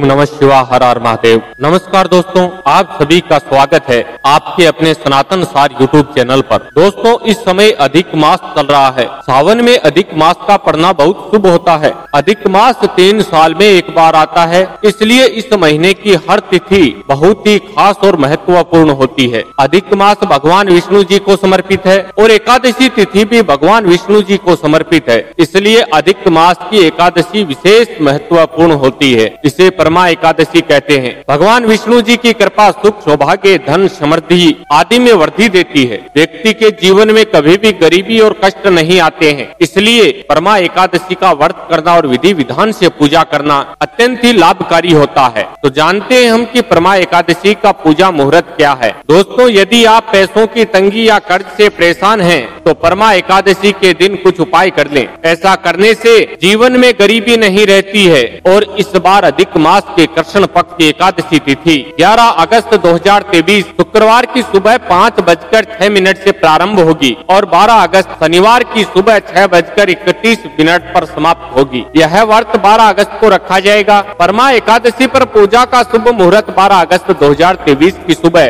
नमः शिवाय, हर हर महादेव। नमस्कार दोस्तों, आप सभी का स्वागत है आपके अपने सनातन सार यूट्यूब चैनल पर। दोस्तों, इस समय अधिक मास चल रहा है। सावन में अधिक मास का पड़ना बहुत शुभ होता है। अधिक मास 3 साल में एक बार आता है, इसलिए इस महीने की हर तिथि बहुत ही खास और महत्वपूर्ण होती है। अधिक मास भगवान विष्णु जी को समर्पित है और एकादशी तिथि भी भगवान विष्णु जी को समर्पित है, इसलिए अधिक मास की एकादशी विशेष महत्वपूर्ण होती है। इसे परमा एकादशी कहते हैं। भगवान विष्णु जी की कृपा सुख, सौभाग्य, धन, समृद्धि आदि में वृद्धि देती है। व्यक्ति के जीवन में कभी भी गरीबी और कष्ट नहीं आते हैं, इसलिए परमा एकादशी का व्रत करना और विधि विधान से पूजा करना अत्यंत ही लाभकारी होता है। तो जानते हैं हम कि परमा एकादशी का पूजा मुहूर्त क्या है। दोस्तों, यदि आप पैसों की तंगी या कर्ज से परेशान हैं, तो परमा एकादशी के दिन कुछ उपाय कर लें। ऐसा करने से जीवन में गरीबी नहीं रहती है। और इस बार अधिक मास के कृष्ण पक्ष की एकादशी तिथि 11 अगस्त 2023 शुक्रवार की सुबह 5:06 से प्रारंभ होगी और 12 अगस्त शनिवार की सुबह 6:31 पर समाप्त होगी। यह व्रत 12 अगस्त को रखा जाएगा। परमा एकादशी पर पूजा का शुभ मुहूर्त 12 अगस्त 2023 की सुबह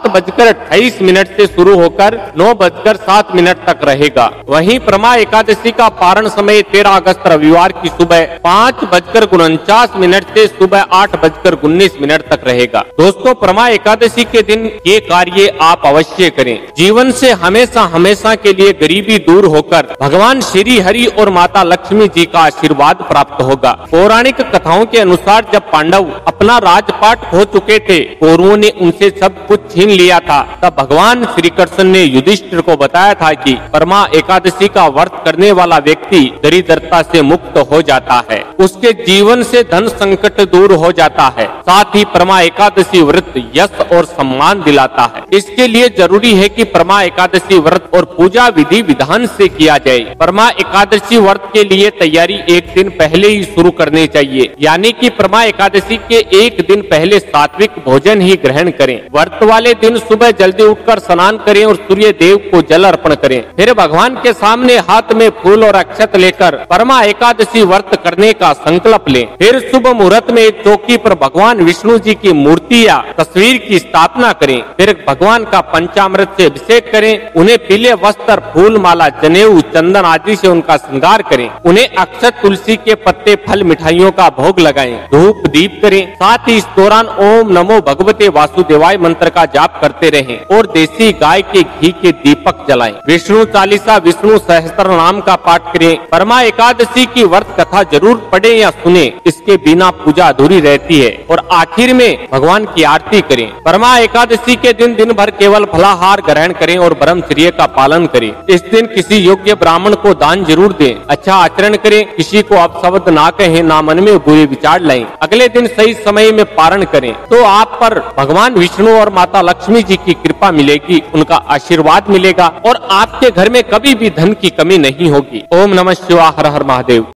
7:28 से शुरू होकर 9:07 तक रहेगा। वहीं परमा एकादशी का पारण समय 13 अगस्त रविवार की सुबह 5:49 से सुबह 8:19 तक रहेगा। दोस्तों, परमा एकादशी के दिन ये कार्य आप अवश्य करें। जीवन से हमेशा हमेशा के लिए गरीबी दूर होकर भगवान श्री हरि और माता लक्ष्मी जी का आशीर्वाद प्राप्त होगा। पौराणिक कथाओं के अनुसार जब पांडव अपना राजपाट खो चुके थे, कौरवों ने उनसे सब कुछ छीन लिया था, तब भगवान श्री कृष्ण ने युधिष्ठिर को बताया था कि परमा एकादशी का व्रत करने वाला व्यक्ति दरिद्रता से मुक्त हो जाता है, उसके जीवन से धन संकट दूर हो जाता है। साथ ही परमा एकादशी व्रत यश और सम्मान दिलाता है। इसके लिए जरूरी है कि परमा एकादशी व्रत और पूजा विधि विधान से किया जाए। परमा एकादशी व्रत के लिए तैयारी एक दिन पहले ही शुरू करनी चाहिए, यानी कि परमा एकादशी के एक दिन पहले सात्विक भोजन ही ग्रहण करें। व्रत वाले दिन सुबह जल्दी उठकर स्नान करें और सूर्य देव को जल अर्पण करें। फिर भगवान के सामने हाथ में फूल और अक्षत लेकर परमा एकादशी व्रत करने का संकल्प लें। फिर शुभ मुहूर्त में एक चौकी पर भगवान विष्णु जी की मूर्ति या तस्वीर की स्थापना करें। फिर भगवान का पंचामृत से अभिषेक करें। उन्हें पीले वस्त्र, फूल माला, जनेऊ, चंदन आदि से उनका श्रृंगार करें। उन्हें अक्षत, तुलसी के पत्ते, फल, मिठाइयों का भोग लगाएं। धूप दीप करें। साथ ही इस दौरान ओम नमो भगवते वासुदेवाय मंत्र का जाप करते रहें और देसी गाय के घी के दीपक जलाएं। विष्णु चालीसा, विष्णु सहस्त्र नाम का पाठ करें। परमा एकादशी की व्रत कथा जरूर पढ़ें या सुने, इसके बिना पूजा अधूरी रहती है। और आखिर में भगवान की आरती करें। परमा एकादशी के दिन दिन भर केवल फलाहार ग्रहण करें और ब्रह्मचर्य का पालन करें। इस दिन किसी योग्य ब्राह्मण को दान जरूर दें। अच्छा आचरण करें। किसी को अपशब्द ना कहें, ना मन में बुरे विचार लाएं। अगले दिन सही समय में पारण करें तो आप पर भगवान विष्णु और माता लक्ष्मी जी की कृपा मिलेगी, उनका आशीर्वाद मिलेगा और आपके घर में कभी भी धन की कमी नहीं होगी। ओम नमः शिवाय, हर हर महादेव।